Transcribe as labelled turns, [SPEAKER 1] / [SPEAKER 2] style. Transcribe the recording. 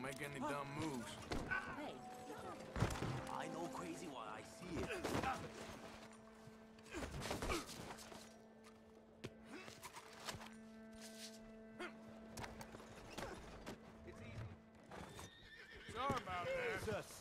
[SPEAKER 1] make any dumb moves.
[SPEAKER 2] Hey,
[SPEAKER 3] I know crazy while I see it.
[SPEAKER 1] Sorry about that.